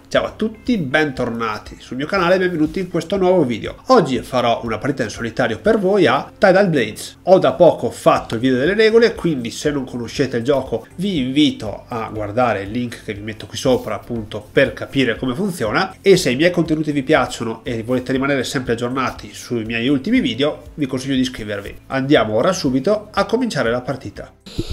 Ciao a tutti, bentornati sul mio canale e benvenuti in questo nuovo video. Oggi farò una partita in solitario per voi a Tidal Blades. Ho da poco fatto il video delle regole, quindi se non conoscete il gioco vi invito a guardare il link che vi metto qui sopra appunto per capire come funziona, e se i miei contenuti vi piacciono e volete rimanere sempre aggiornati sui miei ultimi video vi consiglio di iscrivervi. Andiamo ora subito a cominciare la partita.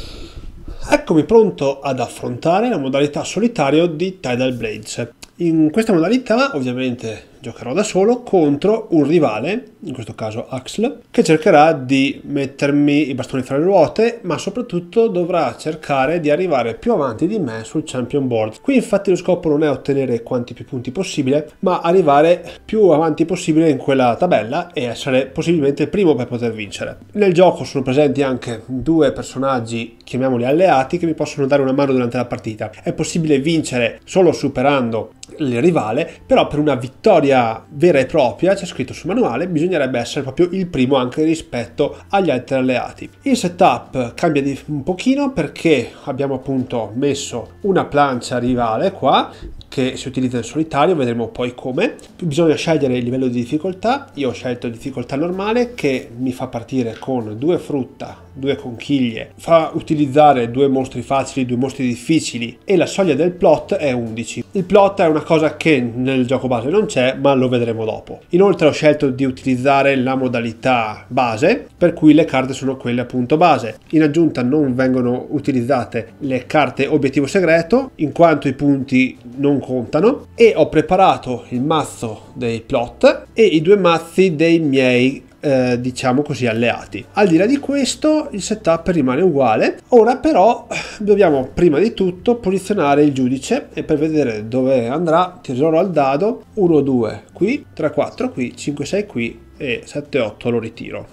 Eccomi pronto ad affrontare la modalità solitario di Tidal Blades. In questa modalità ovviamente giocherò da solo contro un rivale, in questo caso Axel, che cercherà di mettermi i bastoni fra le ruote, ma soprattutto dovrà cercare di arrivare più avanti di me sul champion board. Qui infatti lo scopo non è ottenere quanti più punti possibile, ma arrivare più avanti possibile in quella tabella e essere possibilmente il primo per poter vincere. Nel gioco sono presenti anche due personaggi, chiamiamoli alleati, che mi possono dare una mano durante la partita. È possibile vincere solo superando il rivale, però per una vittoria vera e propria, c'è scritto sul manuale, bisognerebbe essere proprio il primo anche rispetto agli altri alleati. Il setup cambia un pochino perché abbiamo appunto messo una plancia rivale qua che si utilizza in solitario, vedremo poi come. Bisogna scegliere il livello di difficoltà. Io ho scelto difficoltà normale, che mi fa partire con 2 frutta, 2 conchiglie, fa utilizzare 2 mostri facili, 2 mostri difficili, e la soglia del plot è 11. Il plot è una cosa che nel gioco base non c'è, ma lo vedremo dopo. Inoltre ho scelto di utilizzare la modalità base, per cui le carte sono quelle appunto base. In aggiunta non vengono utilizzate le carte obiettivo segreto, in quanto i punti non contano, e ho preparato il mazzo dei plot e i 2 mazzi dei miei diciamo così alleati. Al di là di questo il setup rimane uguale. Ora però dobbiamo prima di tutto posizionare il giudice, e per vedere dove andrà tirerò al dado 1 2 qui, 3 4 qui, 5 6 qui e 7 8 lo ritiro.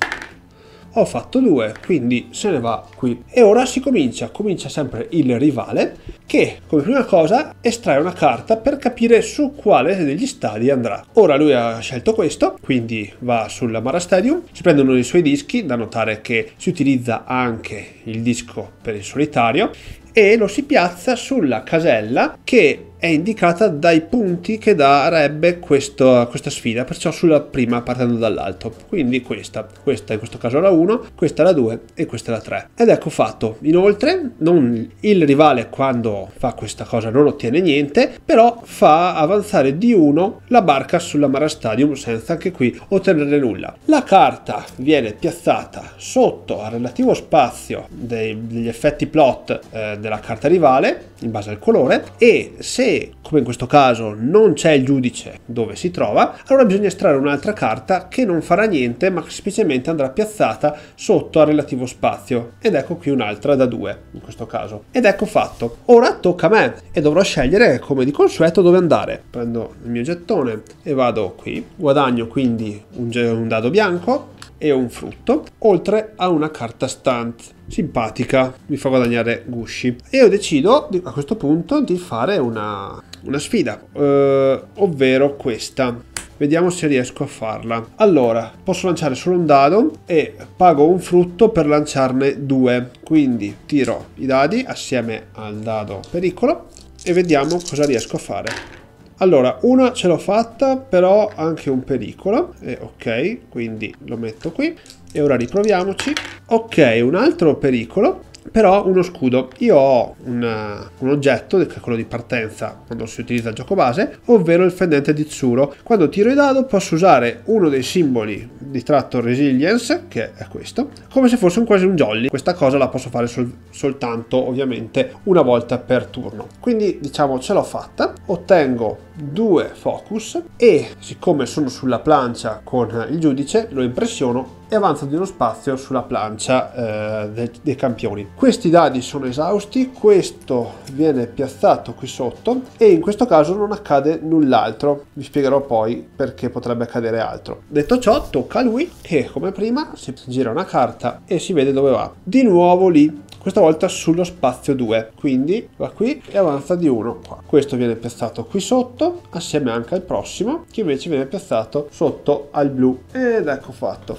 Ho fatto 2, quindi se ne va qui. E ora comincia sempre il rivale, che come prima cosa estrae una carta per capire su quale degli stadi andrà. Ora lui ha scelto questo, quindi va sulla Mara Stadium, si prendono i suoi dischi, da notare che si utilizza anche il disco per il solitario, e lo si piazza sulla casella che è indicata dai punti che darebbe questa sfida, perciò sulla prima partendo dall'alto. Quindi questa in questo caso è la 1, questa è la 2 e questa è la 3. Ed ecco fatto. Inoltre il rivale quando fa questa cosa non ottiene niente, però fa avanzare di 1 la barca sulla Mara Stadium senza anche qui ottenere nulla. La carta viene piazzata sotto al relativo spazio degli effetti plot della carta rivale in base al colore, e se come in questo caso non c'è il giudice dove si trova, allora bisogna estrarre un'altra carta che non farà niente ma semplicemente andrà piazzata sotto al relativo spazio, ed ecco qui un'altra da 2 in questo caso. Ed ecco fatto. Ora tocca a me e dovrò scegliere come di consueto dove andare. Prendo il mio gettone e vado qui, guadagno quindi un dado bianco e un frutto, oltre a una carta stunt simpatica, mi fa guadagnare gusci, e io decido a questo punto di fare una sfida, ovvero questa. Vediamo se riesco a farla. Allora, posso lanciare solo un dado e pago un frutto per lanciarne 2, quindi tiro i dadi assieme al dado pericolo e vediamo cosa riesco a fare. Allora, una ce l'ho fatta, però anche un pericolo, ok, quindi lo metto qui, e ora riproviamoci. Ok, un altro pericolo, però uno scudo. Io ho un oggetto, che è quello di partenza quando si utilizza il gioco base, ovvero il fendente di Tsuro. Quando tiro i dado posso usare uno dei simboli di tratto resilience, che è questo, come se fosse quasi un jolly. Questa cosa la posso fare soltanto ovviamente una volta per turno. Quindi diciamo ce l'ho fatta, ottengo 2 focus e siccome sono sulla plancia con il giudice lo impressiono e avanzo di uno spazio sulla plancia dei campioni. Questi dadi sono esausti, questo viene piazzato qui sotto e in questo caso non accade null'altro. Vi spiegherò poi perché potrebbe accadere altro. Detto ciò, tocca a lui che come prima si gira una carta e si vede dove va. Di nuovo lì, questa volta sullo spazio 2, quindi va qui e avanza di 1 qua. Questo viene piazzato qui sotto assieme anche al prossimo che invece viene piazzato sotto al blu, ed ecco fatto. Bisogna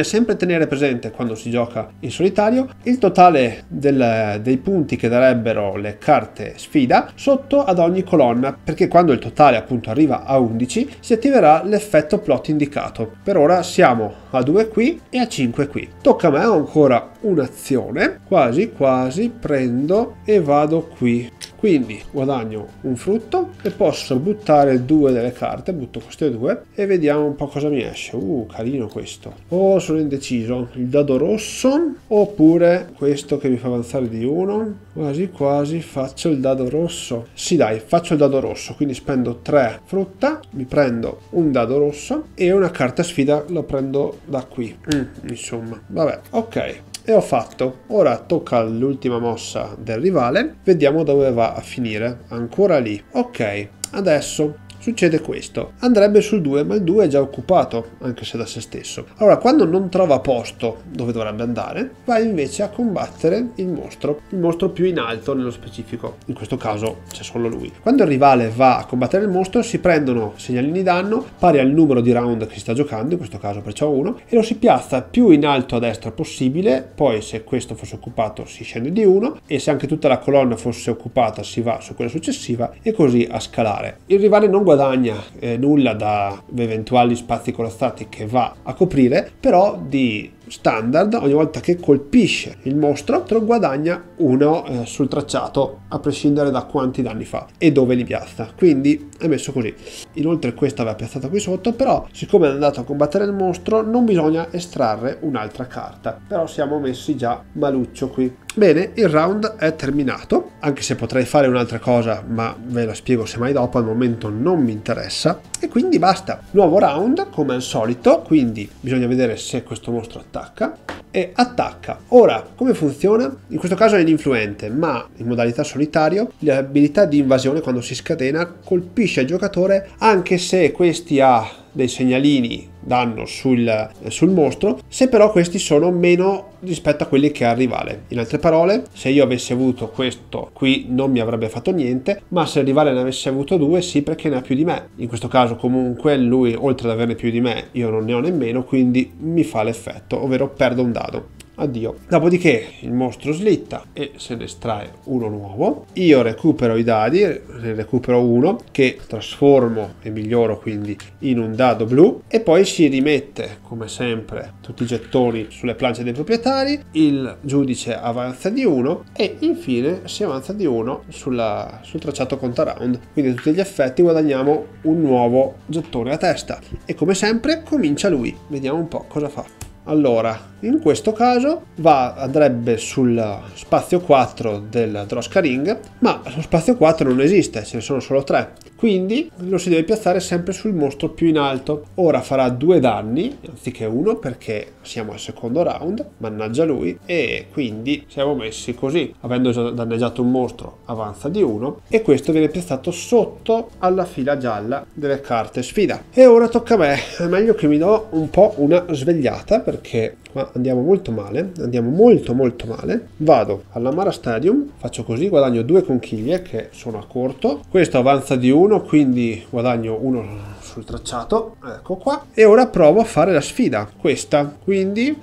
bisogna sempre tenere presente quando si gioca in solitario il totale dei punti che darebbero le carte sfida sotto ad ogni colonna, perché quando il totale appunto arriva a 11 si attiverà l'effetto plot indicato. Per ora siamo a 2 qui e a 5 qui. Tocca a me, ho ancora un'azione, quasi quasi prendo e vado qui. Quindi guadagno un frutto e posso buttare 2 delle carte, butto queste 2 e vediamo un po' cosa mi esce. Carino questo. Oh, sono indeciso, il dado rosso oppure questo che mi fa avanzare di 1. Quasi quasi faccio il dado rosso. Sì dai, faccio il dado rosso, quindi spendo 3 frutta, mi prendo un dado rosso e una carta sfida lo prendo da qui. Insomma, vabbè, ok. E ho fatto. Ora tocca all'ultima mossa del rivale, vediamo dove va a finire. Ancora lì. Ok, adesso succede questo. Andrebbe sul 2, ma il 2 è già occupato, anche se da se stesso. Allora, quando non trova posto dove dovrebbe andare, va invece a combattere il mostro più in alto nello specifico. In questo caso c'è solo lui. Quando il rivale va a combattere il mostro, si prendono segnalini danno pari al numero di round che si sta giocando, in questo caso perciò 1, e lo si piazza più in alto a destra possibile. Poi se questo fosse occupato si scende di 1 e se anche tutta la colonna fosse occupata si va su quella successiva e così a scalare. Il rivale non guadagna nulla da eventuali spazi corazzati che va a coprire, però di standard ogni volta che colpisce il mostro guadagna 1 sul tracciato, a prescindere da quanti danni fa e dove li piazza. Quindi è messo così. Inoltre questa aveva piazzata qui sotto, però siccome è andato a combattere il mostro non bisogna estrarre un'altra carta, però siamo messi già maluccio qui. Bene, il round è terminato, anche se potrei fare un'altra cosa, ma ve la spiego semmai dopo, al momento non mi interessa. E quindi basta. Nuovo round, come al solito, quindi bisogna vedere se questo mostro attacca. E attacca. Ora, come funziona? In questo caso è ininfluente, ma in modalità solitario l'abilità di invasione, quando si scatena, colpisce il giocatore anche se questi ha dei segnalini danno sul mostro, se però questi sono meno rispetto a quelli che ha il rivale. In altre parole, se io avessi avuto questo qui non mi avrebbe fatto niente, ma se il rivale ne avesse avuto 2 sì, perché ne ha più di me. In questo caso comunque lui, oltre ad averne più di me, io non ne ho nemmeno, quindi mi fa l'effetto, ovvero perdo un dado. Addio. Dopodiché il mostro slitta e se ne estrae uno nuovo. Io recupero i dadi, ne recupero uno che trasformo e miglioro quindi in un dado blu, e poi si rimette come sempre tutti i gettoni sulle planche dei proprietari. Il giudice avanza di 1 e infine si avanza di 1 sul tracciato conta round. Quindi a tutti gli effetti guadagniamo un nuovo gettone a testa e come sempre comincia lui. Vediamo un po' cosa fa. Allora, in questo caso andrebbe sul spazio 4 del Droska Ring, ma lo spazio 4 non esiste, ce ne sono solo 3. Quindi lo si deve piazzare sempre sul mostro più in alto. Ora farà 2 danni anziché 1 perché siamo al secondo round, mannaggia lui, e quindi siamo messi così. Avendo già danneggiato un mostro avanza di 1 e questo viene piazzato sotto alla fila gialla delle carte sfida. E ora tocca a me, è meglio che mi do un po' una svegliata perché qua andiamo molto male, andiamo molto male. Vado all'Amara Stadium, faccio così, guadagno 2 conchiglie che sono a corto, questo avanza di 1 quindi guadagno 1 sul tracciato, ecco qua, e ora provo a fare la sfida, questa, quindi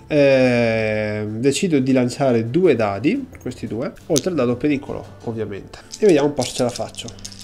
decido di lanciare 2 dadi, questi 2, oltre al dado pericolo ovviamente, e vediamo un po' se ce la faccio.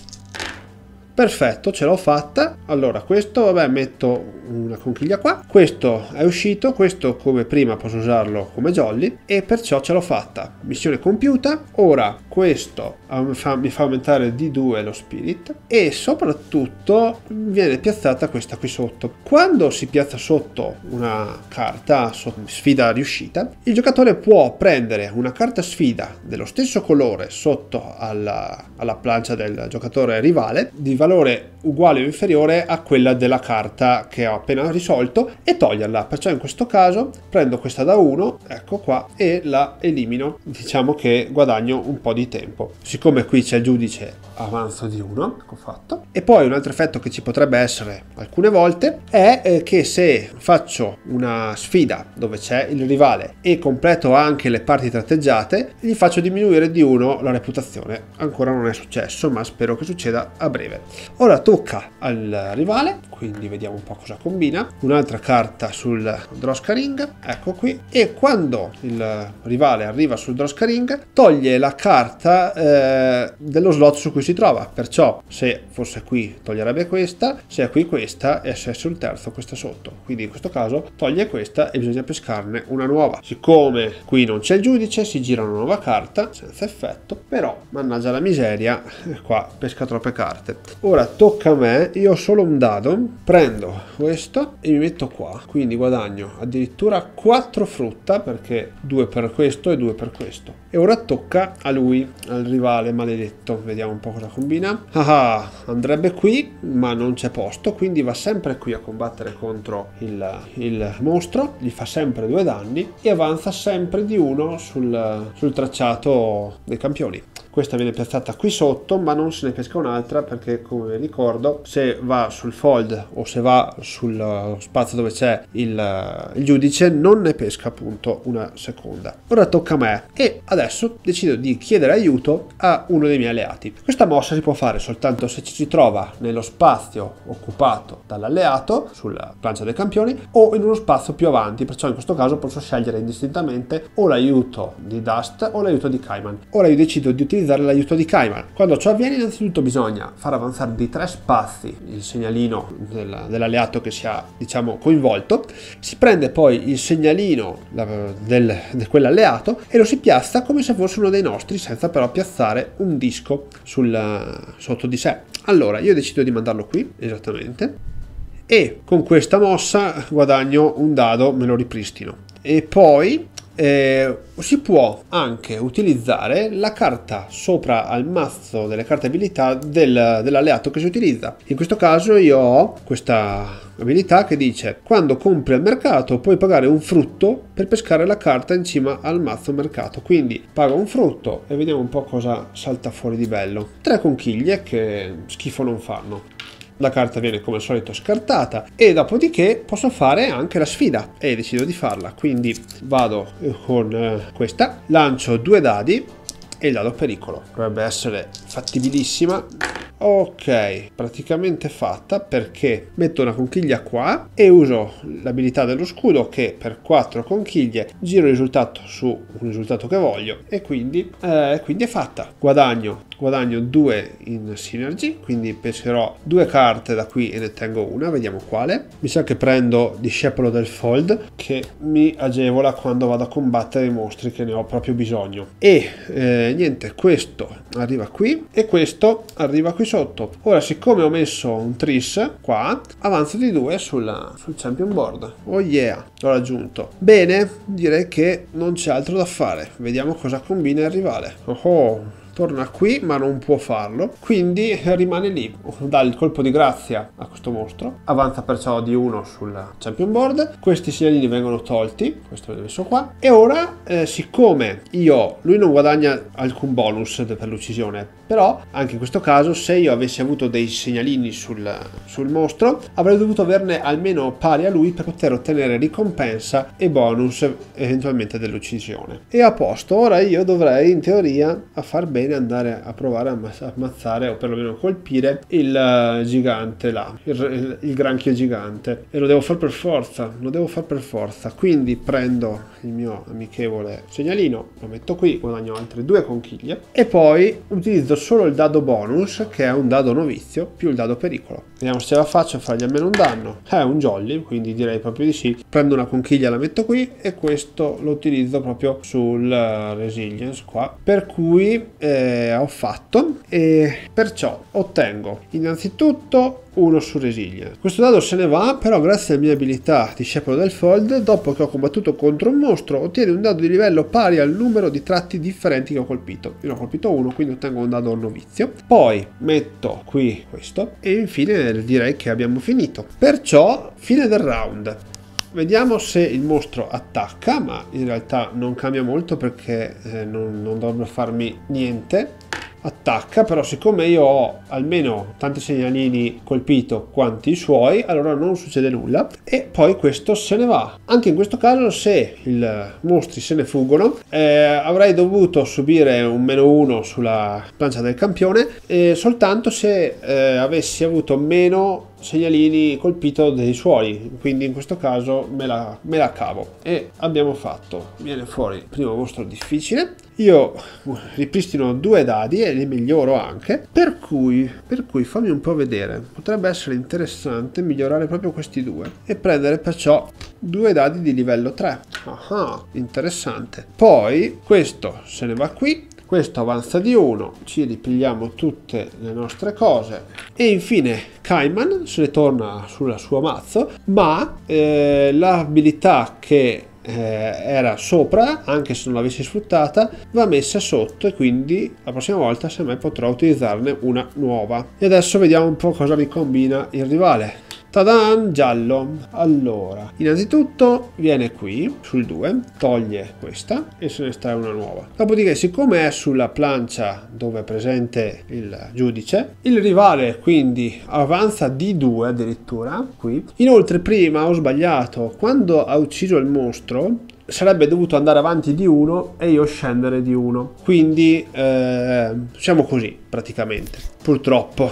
Perfetto, ce l'ho fatta. Allora questo, vabbè, metto una conchiglia qua, questo è uscito, questo come prima posso usarlo come jolly e perciò ce l'ho fatta. Missione compiuta. Ora questo mi fa aumentare di 2 lo spirit e soprattutto viene piazzata questa qui sotto. Quando si piazza sotto una carta sfida riuscita, il giocatore può prendere una carta sfida dello stesso colore sotto alla plancia del giocatore rivale di valore uguale o inferiore a quella della carta che ho appena risolto e toglierla. Perciò in questo caso prendo questa da 1, ecco qua, e la elimino. Diciamo che guadagno un po' di tempo. Siccome qui c'è il giudice, avanzo di 1, ecco fatto. E poi un altro effetto che ci potrebbe essere alcune volte è che se faccio una sfida dove c'è il rivale e completo anche le parti tratteggiate, gli faccio diminuire di 1 la reputazione. Ancora non è successo, ma spero che succeda a breve. Ora tocca al rivale, quindi vediamo un po' cosa combina un'altra carta sul drawscaring, ecco qui, e quando il rivale arriva sul drawscaring toglie la carta dello slot su cui si trova, perciò se fosse qui toglierebbe questa, se è qui questa, e se è sul terzo questa sotto, quindi in questo caso toglie questa e bisogna pescarne una nuova. Siccome qui non c'è il giudice, si gira una nuova carta senza effetto, però mannaggia la miseria, qua pesca troppe carte. Ora tocca a me, io ho solo un dado, prendo questo e mi metto qua, quindi guadagno addirittura 4 frutta, perché 2 per questo e 2 per questo. E ora tocca a lui, al rivale maledetto, vediamo un po' cosa combina. Ah, andrebbe qui ma non c'è posto, quindi va sempre qui a combattere contro il mostro, gli fa sempre 2 danni e avanza sempre di 1 sul tracciato dei campioni. Questa viene piazzata qui sotto, ma non se ne pesca un'altra perché, come vi ricordo, se va sul fold o se va sul spazio dove c'è il giudice non ne pesca appunto una seconda. Ora tocca a me e adesso decido di chiedere aiuto a uno dei miei alleati. Questa mossa si può fare soltanto se ci si trova nello spazio occupato dall'alleato sulla plancia dei campioni o in uno spazio più avanti, perciò in questo caso posso scegliere indistintamente o l'aiuto di Dust o l'aiuto di Kaiman. Ora io decido di utilizzare l'aiuto di Kaiman. Quando ciò avviene, innanzitutto bisogna far avanzare di 3 spazi il segnalino dell'alleato che sia, diciamo, coinvolto. Si prende poi il segnalino di quell'alleato e lo si piazza come se fosse uno dei nostri, senza però piazzare un disco sotto di sé. Allora io decido di mandarlo qui, esattamente, e con questa mossa guadagno un dado, me lo ripristino. E poi si può anche utilizzare la carta sopra al mazzo delle carte abilità dell'alleato che si utilizza. In questo caso io ho questa abilità che dice: quando compri al mercato puoi pagare un frutto per pescare la carta in cima al mazzo mercato. Quindi pago un frutto e vediamo un po' cosa salta fuori di bello. 3 conchiglie che schifo non fanno. La carta viene come al solito scartata e dopodiché posso fare anche la sfida e decido di farla, quindi vado con questa, lancio 2 dadi e il dado pericolo. Dovrebbe essere fattibilissima. Ok, praticamente fatta, perché metto una conchiglia qua e uso l'abilità dello scudo che per 4 conchiglie giro il risultato su un risultato che voglio e quindi è fatta. Guadagno 2 in synergy, quindi pescherò 2 carte da qui e ne tengo una, vediamo quale. Mi sa che prendo Discepolo del Fold, che mi agevola quando vado a combattere i mostri che ne ho proprio bisogno. E niente, questo arriva qui e questo arriva qui sotto. Ora, siccome ho messo un tris qua, avanzo di 2 sul champion board. Oh yeah, l'ho raggiunto. Bene, direi che non c'è altro da fare. Vediamo cosa combina il rivale. Oh. Torna qui ma non può farlo, quindi rimane lì, dà il colpo di grazia a questo mostro, avanza perciò di 1 sul champion board, questi segnalini vengono tolti, questo l'ho messo qua, e ora siccome lui non guadagna alcun bonus per l'uccisione, però anche in questo caso se io avessi avuto dei segnalini sul mostro avrei dovuto averne almeno pari a lui per poter ottenere ricompensa e bonus eventualmente dell'uccisione. E a posto, ora io dovrei in teoria a far bene andare a provare a ammazzare o perlomeno colpire il gigante là, il granchio gigante, e lo devo far per forza, quindi prendo il mio amichevole segnalino, lo metto qui, guadagno altre 2 conchiglie e poi utilizzo solo il dado bonus che è un dado novizio più il dado pericolo. Vediamo se ce la faccio a fargli almeno un danno. È un jolly, quindi direi proprio di sì. Prendo una conchiglia, la metto qui e questo lo utilizzo proprio sul resilience qua, per cui ho fatto, e perciò ottengo innanzitutto 1 su resilience. Questo dado se ne va, però grazie alla mia abilità Discepolo del Fold, dopo che ho combattuto contro un mostro ottiene un dado di livello pari al numero di tratti differenti che ho colpito. Io ne ho colpito 1, quindi ottengo un dado novizio. Poi metto qui questo e infine direi che abbiamo finito. Perciò fine del round. Vediamo se il mostro attacca, ma in realtà non cambia molto perché non dovrebbe farmi niente. Attacca, però siccome io ho almeno tanti segnalini colpito quanti i suoi, allora non succede nulla e poi questo se ne va. Anche in questo caso se i mostri se ne fuggono avrei dovuto subire un -1 sulla plancia del campione soltanto se avessi avuto meno segnalini colpito dei suoli, quindi in questo caso me la cavo. E abbiamo fatto, viene fuori il primo mostro difficile. Io ripristino 2 dadi e li miglioro anche, per cui fammi un po' vedere, potrebbe essere interessante migliorare proprio questi 2 e prendere perciò 2 dadi di livello 3. Ah, interessante. Poi questo se ne va qui, questo avanza di 1, ci ripigliamo tutte le nostre cose e infine Kaiman se ne torna sul suo mazzo, ma l'abilità che era sopra, anche se non l'avessi sfruttata, va messa sotto e quindi la prossima volta semmai potrò utilizzarne una nuova. E adesso vediamo un po' cosa mi combina il rivale. Tadan, giallo. Allora, innanzitutto viene qui sul 2, toglie questa e se ne estrae una nuova. Dopodiché, siccome è sulla plancia dove è presente il giudice, il rivale quindi avanza di 2 addirittura qui. Inoltre prima ho sbagliato, quando ha ucciso il mostro sarebbe dovuto andare avanti di 1 e io scendere di 1, quindi siamo così praticamente, purtroppo.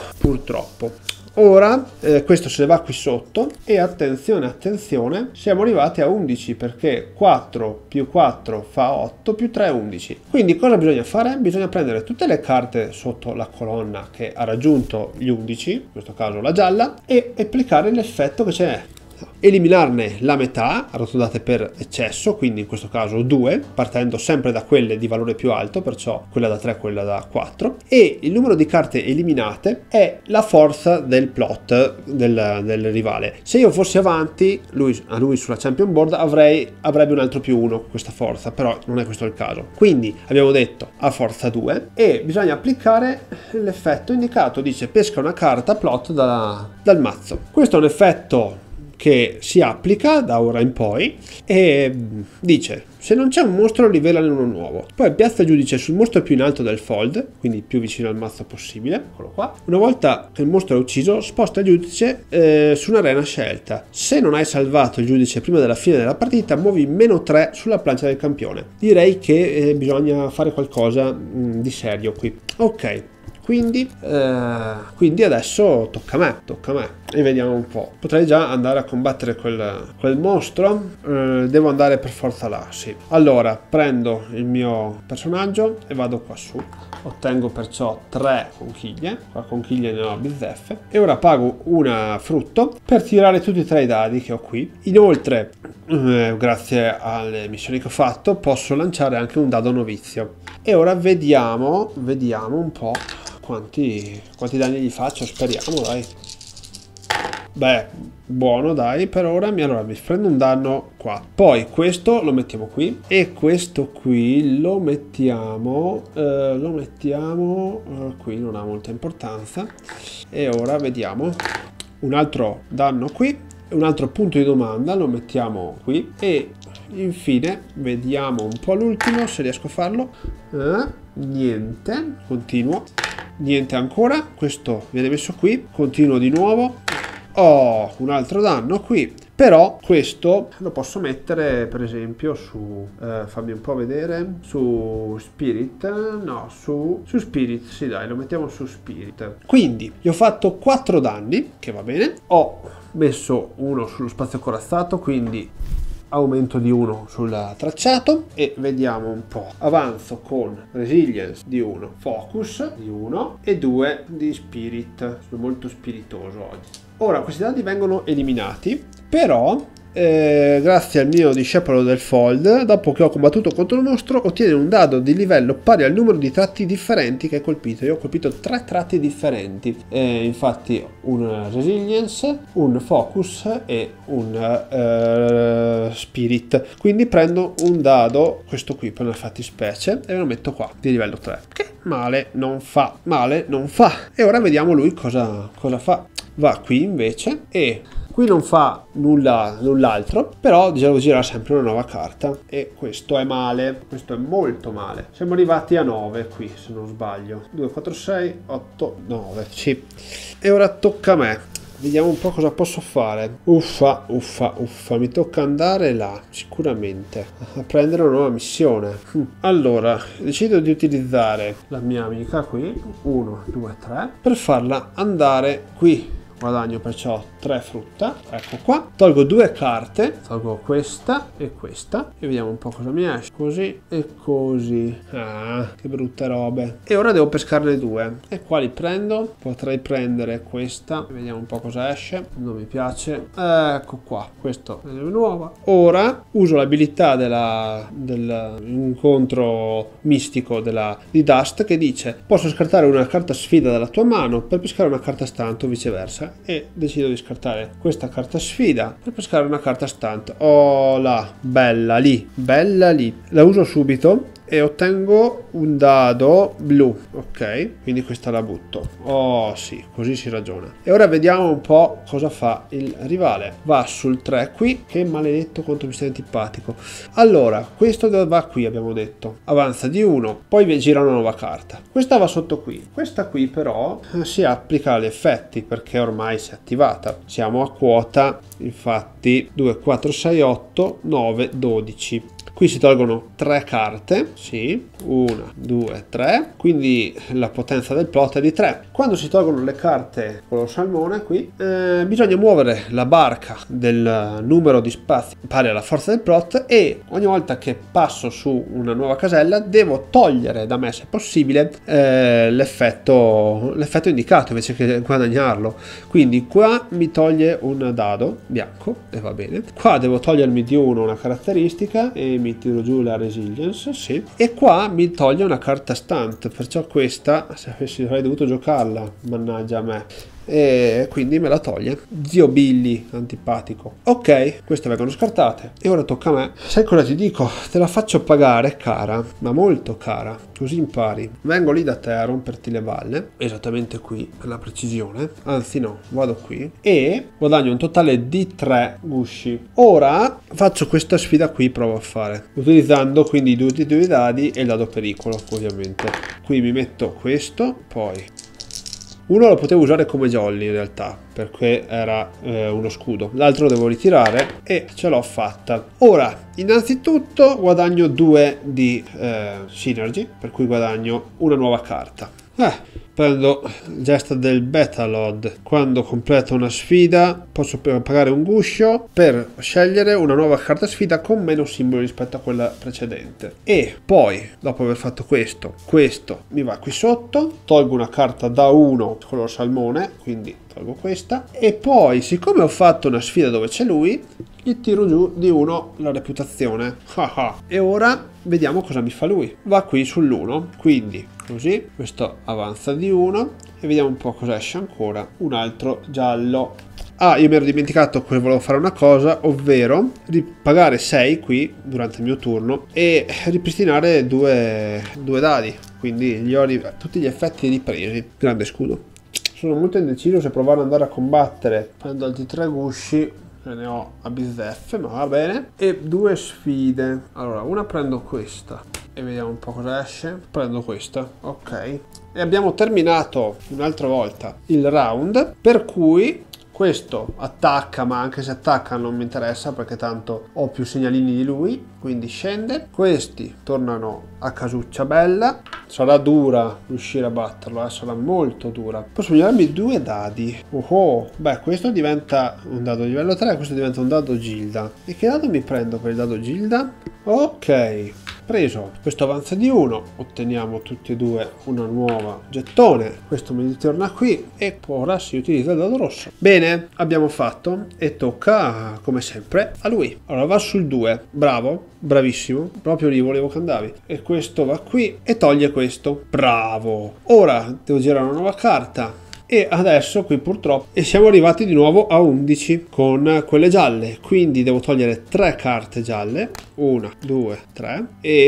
Ora questo se ne va qui sotto e attenzione, siamo arrivati a 11 perché 4 più 4 fa 8 più 3 11. Quindi cosa bisogna fare? Bisogna prendere tutte le carte sotto la colonna che ha raggiunto gli 11, in questo caso la gialla, e applicare l'effetto che c'è. Eliminarne la metà arrotondate per eccesso, quindi in questo caso 2, partendo sempre da quelle di valore più alto, perciò quella da 3 quella da 4, e il numero di carte eliminate è la forza del plot del rivale. Se io fossi avanti a lui sulla champion board avrebbe un altro più 1 questa forza, però non è questo il caso, quindi abbiamo detto a forza 2 e bisogna applicare l'effetto indicato, dice pesca una carta plot dal mazzo. Questo è un effetto che si applica da ora in poi e dice: se non c'è un mostro rivelane uno nuovo. Poi piazza il giudice sul mostro più in alto del fold, quindi più vicino al mazzo possibile, eccolo qua. Una volta che il mostro è ucciso, sposta il giudice su un'arena scelta. Se non hai salvato il giudice prima della fine della partita, muovi -3 sulla plancia del campione. Direi che bisogna fare qualcosa di serio qui. Ok. Quindi adesso tocca a me e vediamo un po'. Potrei già andare a combattere quel mostro, devo andare per forza là, sì. Allora prendo il mio personaggio e vado qua su, ottengo perciò 3 conchiglie, qua conchiglie ne ho bizzeffe, e ora pago una frutto per tirare tutti e 3 i dadi che ho qui. Inoltre grazie alle missioni che ho fatto posso lanciare anche un dado novizio e ora vediamo un po' quanti danni gli faccio, speriamo, dai. Beh, buono, dai, per ora allora mi prendo un danno qua. Poi questo lo mettiamo qui e questo qui lo mettiamo qui, non ha molta importanza. E ora vediamo un altro danno qui, un altro punto di domanda lo mettiamo qui e infine vediamo un po' l'ultimo se riesco a farlo. Niente, continuo. Niente ancora, questo viene messo qui, continuo di nuovo, ho un altro danno qui, però questo lo posso mettere per esempio su, fammi un po' vedere, su Spirit, no, su Spirit, sì dai, lo mettiamo su Spirit. Quindi gli ho fatto 4 danni, che va bene, ho messo uno sullo spazio corazzato, quindi aumento di 1 sul tracciato e vediamo un po'. Avanzo con Resilience di 1, Focus di 1 e 2 di Spirit. Sono molto spiritoso oggi. Ora questi dadi vengono eliminati, però grazie al mio discepolo del fold, dopo che ho combattuto contro il mostro, ottiene un dado di livello pari al numero di tratti differenti che hai colpito. Io ho colpito 3 tratti differenti, infatti un Resilience, un Focus e un Spirit. Quindi prendo un dado, questo qui per una fattispecie, e lo metto qua di livello 3, che male non fa. E ora vediamo lui cosa fa. Va qui invece e qui non fa null'altro, però gira sempre una nuova carta e questo è male, questo è molto male. Siamo arrivati a 9 qui, se non sbaglio. 2, 4, 6, 8, 9, sì. E ora tocca a me. Vediamo un po' cosa posso fare. Uffa, mi tocca andare là, sicuramente, a prendere una nuova missione. Allora, decido di utilizzare la mia amica qui, 1, 2, 3, per farla andare qui. guadagno perciò 3 frutta, ecco qua. Tolgo 2 carte, tolgo questa e vediamo un po' cosa mi esce, così e così. Ah, che brutte robe. E ora devo pescarne 2. E quali prendo? Potrei prendere questa, vediamo un po' cosa esce. Non mi piace. Ecco qua, questo è nuova. Ora uso l'abilità dell'incontro mistico di Dust, che dice: posso scartare una carta sfida dalla tua mano per pescare una carta stunt o viceversa, e decido di scartare questa carta sfida per pescare una carta stunt. Oh là, bella lì, la uso subito e ottengo un dado blu. Ok, quindi questa la butto. Oh sì, così si ragiona. E ora vediamo un po' cosa fa il rivale. Va sul 3 qui, che maledetto quanto mi stai antipatico. Allora, questo va qui, abbiamo detto, avanza di 1, poi gira una nuova carta. Questa va sotto qui. Questa qui però si applica agli effetti, perché ormai si è attivata. Siamo a quota, infatti 2, 4, 6, 8, 9, 12. Qui si tolgono 3 carte, sì, 1, 2, 3, quindi la potenza del plot è di 3. Quando si tolgono le carte con lo salmone qui, bisogna muovere la barca del numero di spazi pari alla forza del plot, e ogni volta che passo su una nuova casella devo togliere da me, se possibile, l'effetto indicato invece che guadagnarlo. Quindi qua mi toglie un dado bianco e va bene. Qua devo togliermi di 1 una caratteristica e mi tiro giù la resilience, sì, e qua mi toglie una carta stunt, perciò questa, se avessi avrei dovuto giocarla, mannaggia a me, e quindi me la toglie. Zio Billy antipatico. Ok, queste vengono scartate e ora tocca a me. Sai cosa ti dico? Te la faccio pagare cara, ma molto cara, così impari. Vengo lì da te a romperti le balle, esattamente qui per la precisione, anzi no, vado qui e guadagno un totale di 3 gusci. Ora faccio questa sfida qui, provo a fare, utilizzando quindi i due dadi e il dado pericolo, ovviamente. Qui mi metto questo, poi uno lo potevo usare come jolly in realtà, perché era uno scudo. L'altro devo ritirare e ce l'ho fatta. Ora, innanzitutto guadagno 2 di synergy, per cui guadagno una nuova carta. Prendo il gesto del Betalod. Quando completo una sfida posso pagare un guscio per scegliere una nuova carta sfida con meno simboli rispetto a quella precedente. E poi, dopo aver fatto questo mi va qui sotto, tolgo una carta da 1 color salmone, quindi tolgo questa, e poi, siccome ho fatto una sfida dove c'è lui, gli tiro giù di 1 la reputazione. E ora vediamo cosa mi fa lui. Va qui sull'1, quindi così, questo avanza di 1 e vediamo un po' cosa esce ancora. Un altro giallo. Io mi ero dimenticato che volevo fare una cosa, ovvero ripagare 6 qui durante il mio turno e ripristinare due dadi, quindi gli ho tutti gli effetti ripresi. Grande scudo. Sono molto indeciso se provare ad andare a combattere. Prendo altri 3 gusci, ne ho a bizzeffe, ma va bene. E 2 sfide. Allora, una prendo questa e vediamo un po' cosa esce. Prendo questa, ok. E abbiamo terminato un'altra volta il round, per cui questo attacca, ma anche se attacca non mi interessa perché tanto ho più segnalini di lui, quindi scende. Questi tornano a casuccia bella. Sarà dura riuscire a batterlo, sarà molto dura. Posso migliorarmi 2 dadi. Beh, questo diventa un dado livello 3, questo diventa un dado Gilda. E che dado mi prendo per il dado Gilda? Ok, preso. Questo avanza di 1, otteniamo tutti e due una nuova gettone. Questo mi ritorna qui e ora si utilizza il dado rosso. Bene, abbiamo fatto e tocca come sempre a lui. Allora va sul 2, bravo, bravissimo, proprio lì volevo che andavi. E questo va qui e toglie questo, bravo. Ora devo girare una nuova carta. E adesso qui purtroppo e siamo arrivati di nuovo a 11 con quelle gialle, quindi devo togliere 3 carte gialle, 1, 2, 3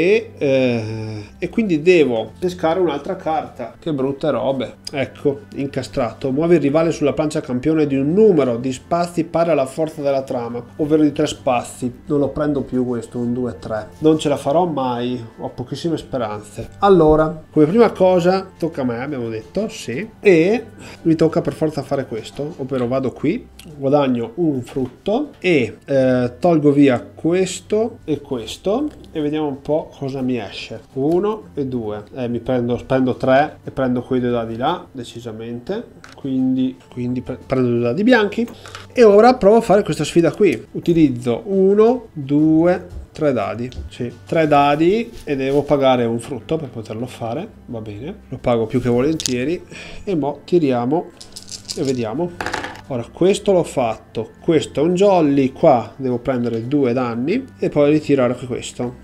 e quindi devo pescare un'altra carta. Che brutte robe. Ecco, incastrato. Muove il rivale sulla plancia campione di un numero di spazi pari alla forza della trama, ovvero di 3 spazi. Non lo prendo più questo, un 2, 3. Non ce la farò mai, ho pochissime speranze. Allora, come prima cosa tocca a me, abbiamo detto, sì, e mi tocca per forza fare questo, ovvero vado qui, guadagno un frutto e tolgo via questo e questo e vediamo un po' cosa mi esce. 1 e 2. Spendo 3 e prendo quei due dadi là, decisamente. Quindi prendo due dadi bianchi. E ora provo a fare questa sfida qui. Utilizzo 1, 2, 3 dadi. Sì, 3 dadi e devo pagare un frutto per poterlo fare. Va bene, lo pago più che volentieri. E mo tiriamo e vediamo. Ora questo l'ho fatto, questo è un jolly, qua devo prendere 2 danni e poi ritirare questo.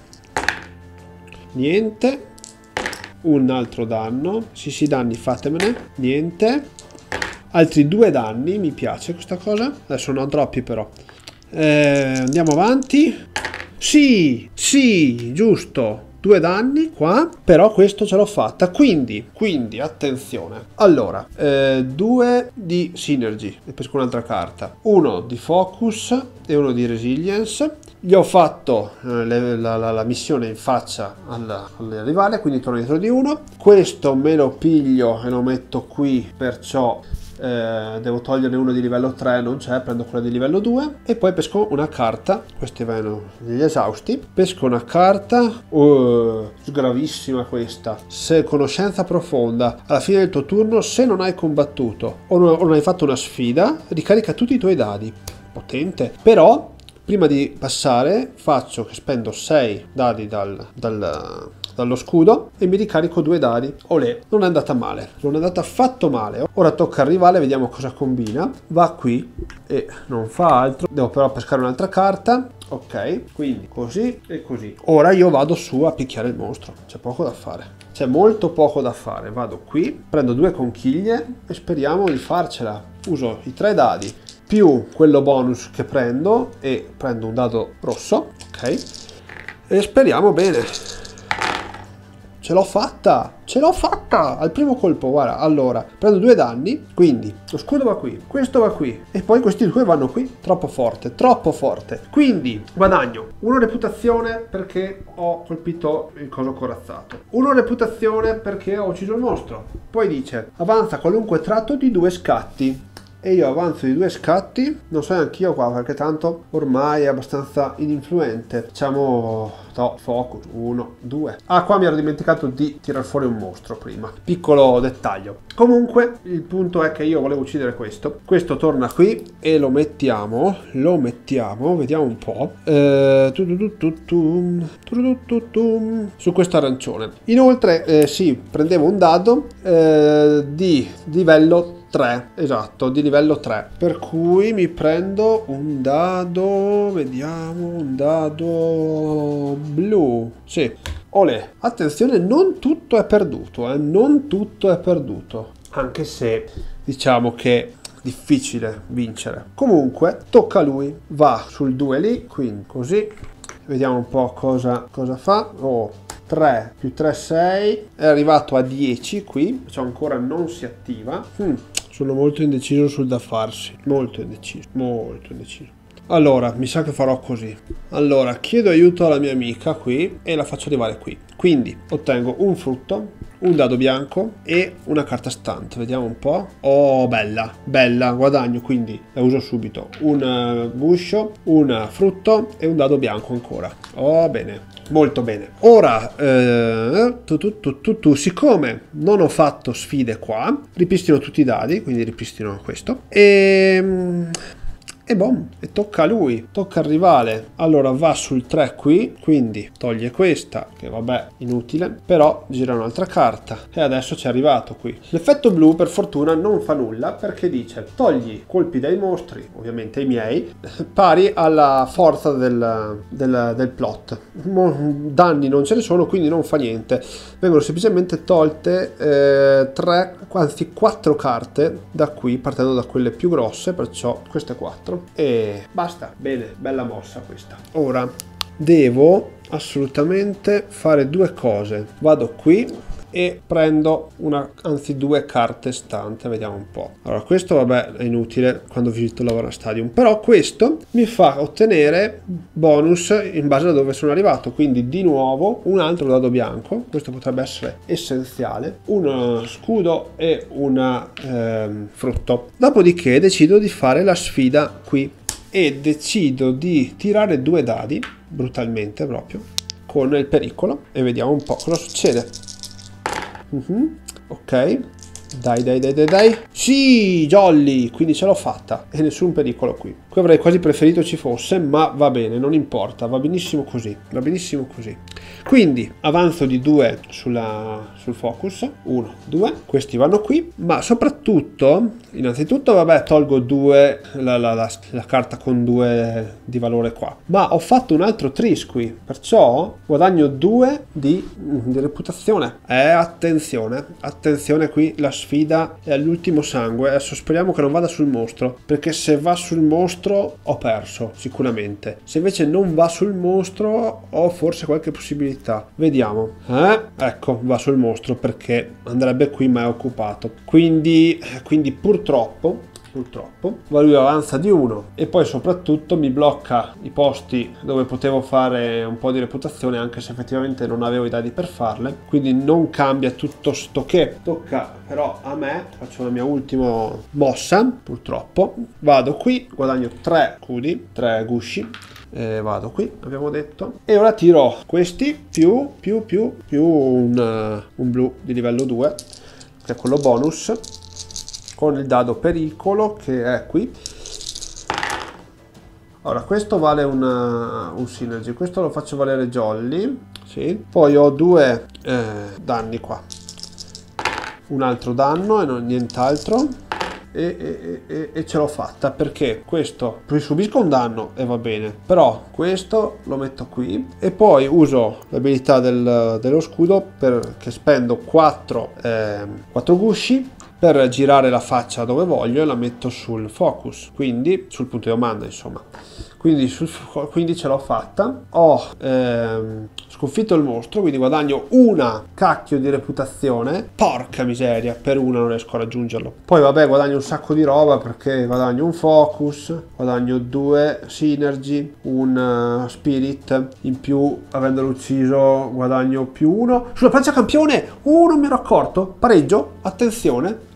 Niente, un altro danno, sì danni fatemene, niente, altri 2 danni, mi piace questa cosa, adesso non ho troppi però. Andiamo avanti, sì, giusto. 2 danni qua, però questo ce l'ho fatta, quindi attenzione. Allora, 2 di synergy e pesco un'altra carta, 1 di focus e 1 di resilience. Gli ho fatto la missione in faccia al rivale, quindi torno dietro di 1. Questo me lo piglio e lo metto qui, perciò devo toglierne uno di livello 3, non c'è, prendo quella di livello 2 e poi pesco una carta. Questi vanno degli esausti. Pesco una carta gravissima questa. Se conoscenza profonda, alla fine del tuo turno, se non hai combattuto o non hai fatto una sfida, ricarica tutti i tuoi dadi. Potente, però prima di passare faccio che spendo 6 dadi dallo scudo e mi ricarico 2 dadi. Olè, non è andata male, non è andata affatto male. Ora tocca al rivale, vediamo cosa combina. Va qui e non fa altro. Devo però pescare un'altra carta. Ok, quindi così e così. Ora io vado su a picchiare il mostro. C'è poco da fare. C'è molto poco da fare. Vado qui, prendo 2 conchiglie e speriamo di farcela. Uso i 3 dadi più quello bonus che prendo e prendo un dado rosso. Ok, e speriamo bene. Ce l'ho fatta al primo colpo, guarda. Allora, prendo 2 danni, quindi lo scudo va qui, questo va qui e poi questi 2 vanno qui. Troppo forte, troppo forte. Quindi guadagno 1 reputazione perché ho colpito il coso corazzato, 1 reputazione perché ho ucciso il mostro. Poi dice avanza qualunque tratto di 2 scatti. E io avanzo di 2 scatti, non so neanche io qua perché tanto ormai è abbastanza ininfluente. Facciamo focus, 1, 2. Ah, qua mi ero dimenticato di tirar fuori un mostro prima, piccolo dettaglio. Comunque il punto è che io volevo uccidere questo. Questo torna qui e lo mettiamo, vediamo un po', su questo arancione. Inoltre sì, prendevo un dado di livello 3, esatto, di livello 3, per cui mi prendo un dado, vediamo, un dado blu, sì. Olè, attenzione, non tutto è perduto, non tutto è perduto, anche se diciamo che è difficile vincere. Comunque tocca a lui, va sul 2 lì, quindi così, vediamo un po' cosa fa. 3 più 3 6, è arrivato a 10 qui, cioè ancora non si attiva. Sono molto indeciso sul da farsi, molto indeciso. Allora, mi sa che farò così. Allora, chiedo aiuto alla mia amica qui e la faccio arrivare qui. Quindi ottengo un frutto, un dado bianco e una carta stante. Vediamo un po'. Oh, bella, guadagno, quindi la uso subito. Un guscio, un frutto e un dado bianco ancora. Oh, bene. Molto bene. Ora siccome non ho fatto sfide qua, ripristino tutti i dadi, quindi ripristino questo e boom, e tocca a lui, tocca al rivale. Allora va sul 3 qui, quindi toglie questa, che vabbè, inutile, però gira un'altra carta e adesso ci è arrivato qui. L'effetto blu per fortuna non fa nulla perché dice togli colpi dai mostri, ovviamente i miei, pari alla forza del plot. Danni non ce ne sono, quindi non fa niente, vengono semplicemente tolte 4 carte da qui, partendo da quelle più grosse, perciò queste 4. E basta. Bene, bella mossa questa. Ora devo assolutamente fare 2 cose. Vado qui e prendo anzi 2 carte stante, vediamo un po'. Allora questo vabbè è inutile quando visito il Lavora Stadium, però questo mi fa ottenere bonus in base a dove sono arrivato, quindi di nuovo un altro dado bianco, questo potrebbe essere essenziale, uno scudo e un frutto. Dopodiché decido di fare la sfida qui e decido di tirare 2 dadi, brutalmente proprio, con il pericolo e vediamo un po' cosa succede. Ok. Dai. Sì, jolly, quindi ce l'ho fatta e nessun pericolo qui. Qui avrei quasi preferito ci fosse, ma va bene, non importa, va benissimo così, va benissimo così. Quindi avanzo di 2 sul focus, 1, 2, questi vanno qui, ma soprattutto, innanzitutto vabbè tolgo 2, la carta con 2 di valore qua, ma ho fatto un altro tris qui, perciò guadagno 2 di reputazione. Attenzione qui, la sfida è all'ultimo sangue. Adesso speriamo che non vada sul mostro, perché se va sul mostro ho perso sicuramente. Se invece non va sul mostro ho forse qualche possibilità. Vediamo. Ecco, va sul mostro perché andrebbe qui ma è occupato. Quindi purtroppo lui avanza di 1 e poi soprattutto mi blocca i posti dove potevo fare un po' di reputazione, anche se effettivamente non avevo i dadi per farle, quindi non cambia tutto sto che. Tocca però a me, faccio la mia ultima mossa, purtroppo vado qui, guadagno 3 scudi, 3 gusci. Vado qui, abbiamo detto, e ora tiro questi più un blu di livello 2 che è quello bonus, con il dado pericolo che è qui. Ora questo vale un synergy, questo lo faccio valere jolly, sì. Poi ho 2 danni qua, un altro danno e nient'altro, e ce l'ho fatta perché questo subisco un danno e va bene, però questo lo metto qui e poi uso l'abilità dello scudo perché spendo 4 gusci per girare la faccia dove voglio e la metto sul focus, quindi sul punto di domanda, insomma. Quindi ce l'ho fatta. Ho sconfitto il mostro, quindi guadagno una cacchio di reputazione. Porca miseria, per una non riesco a raggiungerlo. Poi vabbè, guadagno un sacco di roba perché guadagno un focus, guadagno 2 synergy, un spirit in più, avendolo ucciso guadagno più 1. Sulla plancia campione, non mi ero accorto, pareggio, attenzione.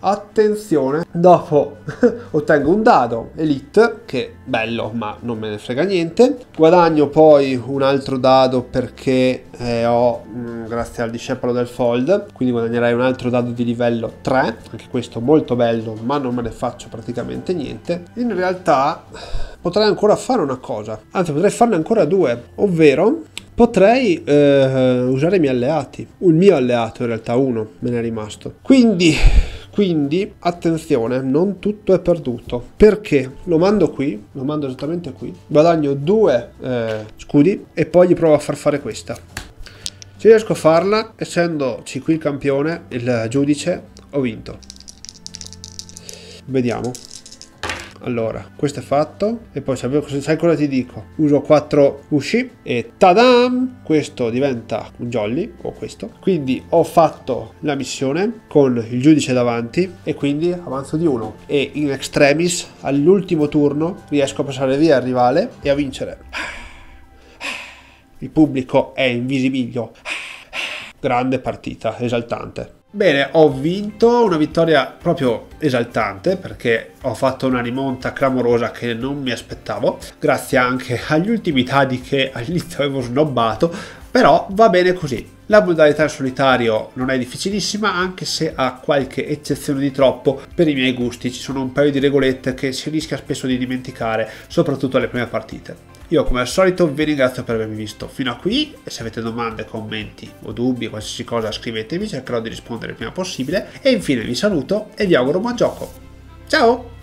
Dopo ottengo un dado elite, che bello ma non me ne frega niente. Guadagno poi un altro dado perché ho, grazie al discepolo del fold, quindi guadagnerai un altro dado di livello 3, anche questo molto bello ma non me ne faccio praticamente niente. In realtà potrei ancora fare una cosa, anzi potrei farne ancora 2, ovvero potrei usare i miei alleati. Il mio alleato in realtà 1 me ne è rimasto, quindi attenzione, non tutto è perduto, perché lo mando esattamente qui, guadagno 2 scudi e poi gli provo a far fare questa. Se riesco a farla, essendoci qui il campione, il giudice, ho vinto. Vediamo. Allora, questo è fatto e poi sai cosa ti dico? Uso 4 usci e tadam! Questo diventa un jolly, o questo. Quindi ho fatto la missione con il giudice davanti e quindi avanzo di 1. E in extremis, all'ultimo turno, riesco a passare via il rivale e a vincere. Il pubblico è invisibilio. Grande partita, esaltante. Bene, ho vinto una vittoria proprio esaltante perché ho fatto una rimonta clamorosa che non mi aspettavo, grazie anche agli ultimi dadi che all'inizio avevo snobbato, però va bene così. La modalità in solitario non è difficilissima, anche se ha qualche eccezione di troppo per i miei gusti. Ci sono un paio di regolette che si rischia spesso di dimenticare, soprattutto alle prime partite. Io come al solito vi ringrazio per avermi visto fino a qui e se avete domande, commenti o dubbi o qualsiasi cosa scrivetemi, cercherò di rispondere il prima possibile e infine vi saluto e vi auguro buon gioco. Ciao!